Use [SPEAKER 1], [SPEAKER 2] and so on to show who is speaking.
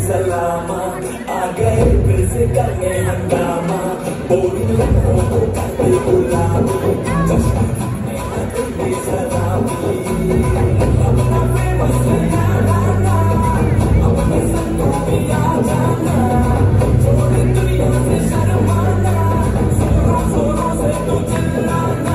[SPEAKER 1] सलामा, आ गए फिर से करने हंगामा, बोली लम्हों को करते गुलामी, जश्न करने लगते सलामी। अपना फेमस याद आना, अपने संगों में आ जाना, छोड़ दुनिया से शर्माना, जोरों जोरों से तू चिल्लाना।